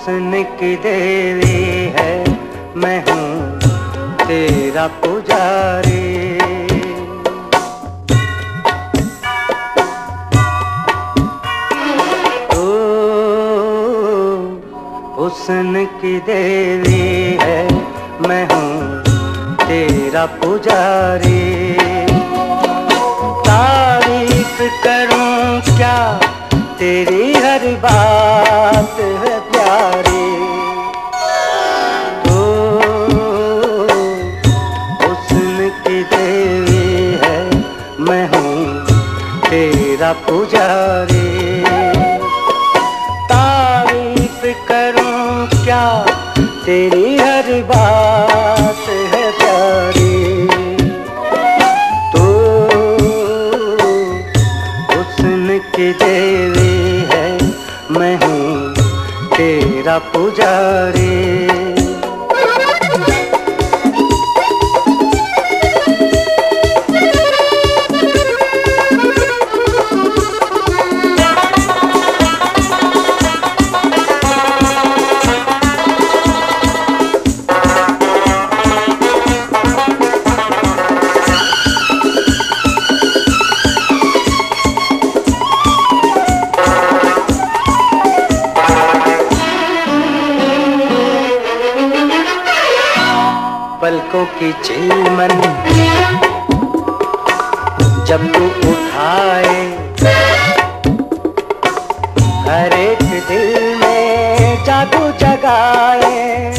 हुस्न की देवी है, मैं हूँ तेरा पुजारी। तू हुस्न की देवी है, मैं हूँ तेरा पुजारी। तारीफ करूं क्या तेरी हर बात है प्यारी। तो हुस्न की देवी है, मैं हूँ तेरा पुजारी। तारीफ करूं क्या तेरी हर बात है प्यारी। तो हुस्न की देवी है, मैं हूँ तेरा पुजारी। पलकों की चिलमन जब तू उठाए, हर एक दिल में जादू जगाए।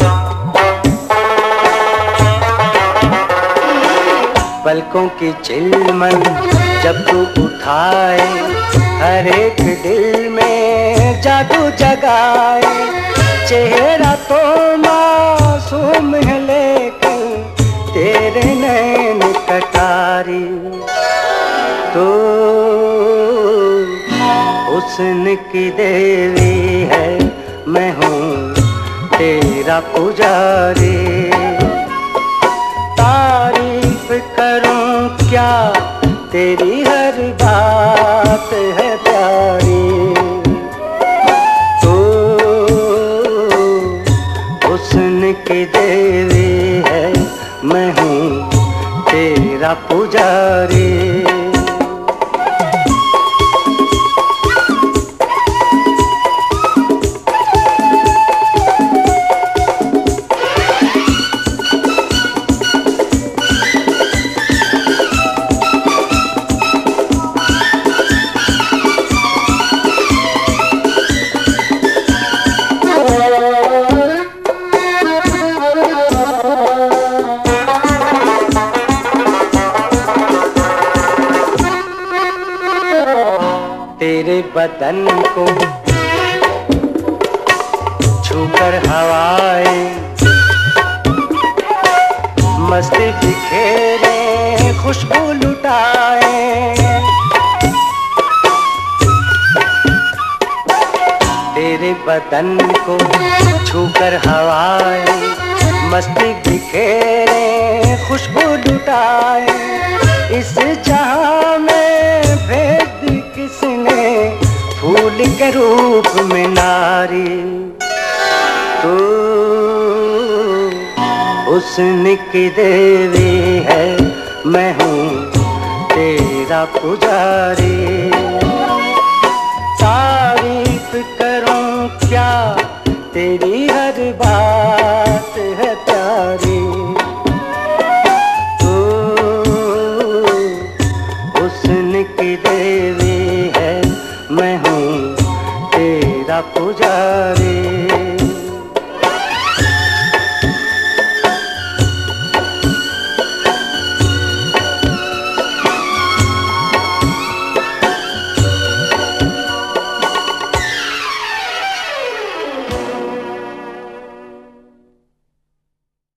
पलकों की चिलमन जब तू उठाए, हर एक दिल में जादू जगाए। चेहरा तो मासूम है लेकिन तेरे नैन कटारी। तो हुस्न की देवी है, मैं हूँ तेरा पुजारी। तारीफ करूं क्या तेरी हर बात है प्यारी। तो हुस्न की देवी है, मैं हूँ तेरा पुजारी। तेरे बदन को छूकर हवाएं मस्ती बिखेरे खुशबू लुटाए। तेरे बदन को छूकर हवाएं मस्ती बिखेरे खुशबू लुटाए। इस जहां में भेज दी किसने फूल के रूप में नारी। तो हुस्न की देवी है, मैं हूँ तेरा पुजारी। तारीफ करूं क्या तेरी हर बात है प्यारी। तो हुस्न की देवी है, मैं हूँ तेरा पुजारी।